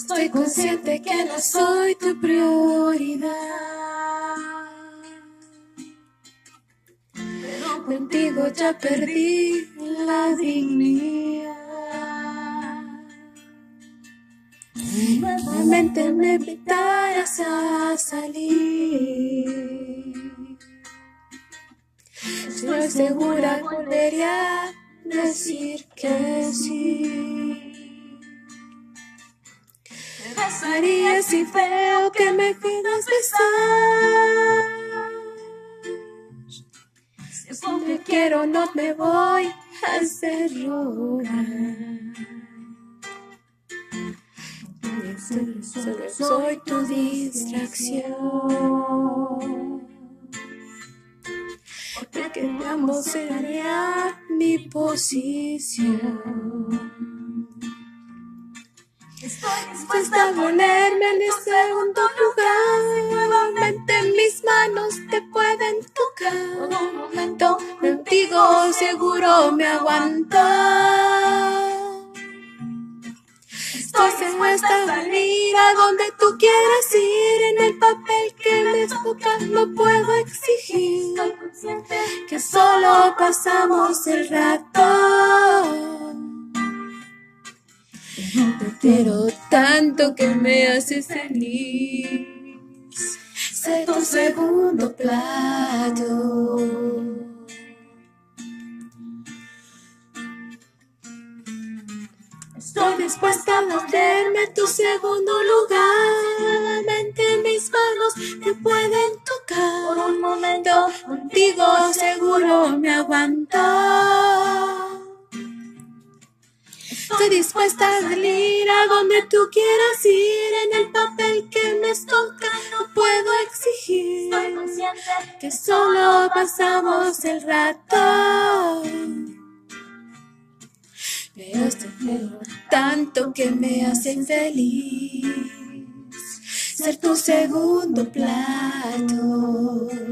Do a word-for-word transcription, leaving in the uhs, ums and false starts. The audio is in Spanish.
Estoy consciente que no soy tu prioridad. Pero contigo ya perdí la dignidad. Nuevamente me invitarás a salir. Estoy segura volvería a decir que sí. Me besaría si veo que me quieras besar. Si es lo que quiero, no me voy a hacer rogar. Solo soy tu distracción. Porque te amo sería mi posición. Estoy dispuesta a ponerme en el segundo lugar. Nuevamente mis manos te pueden tocar. Un momento contigo seguro me aguanto. Estoy dispuesta a salir a donde tú quieras ir. En el papel que me toca no puedo exigir que solo pasamos el rato. Te quiero tanto que me haces feliz. Sé tu segundo plato. Estoy dispuesta a ponerme en tu segundo lugar. Nuevamente mis manos te pueden tocar. Por un momento contigo seguro me aguanto. Estoy dispuesta a salir a donde tú quieras ir. En el papel que me toca no puedo exigir que solo pasamos el rato. Pero te quiero tanto que me hacen feliz ser tu segundo plato.